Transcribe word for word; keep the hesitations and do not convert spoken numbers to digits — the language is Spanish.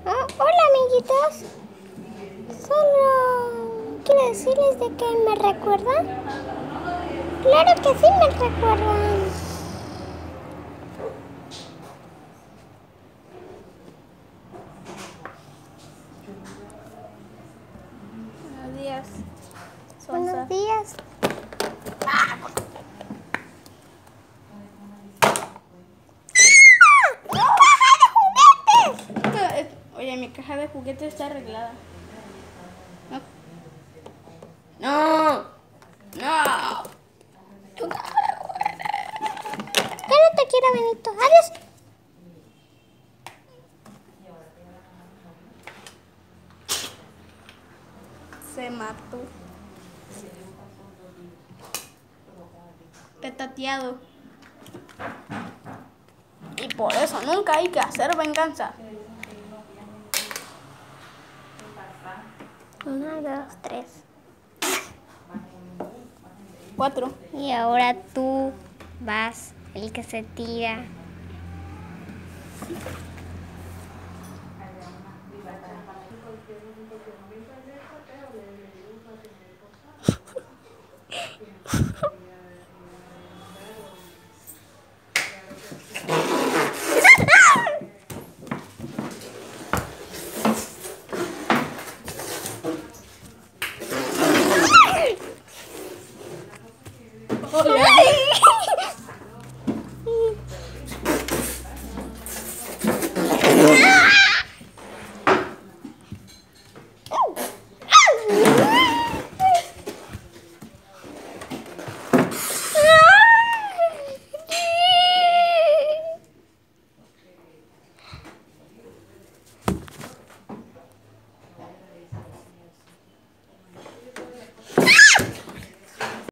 Oh, hola amiguitos. Solo quiero decirles de que me recuerdan. Claro que sí me recuerdan. Buenos días. Buenos días. Oye, mi caja de juguetes está arreglada. No. No. Tu caja de juguetes. Ya no te quiero, Benito. Adiós. Se mató. Petateado. Y por eso nunca hay que hacer venganza. Uno, dos, tres. Cuatro. Y ahora tú vas, el que se tira. Hola.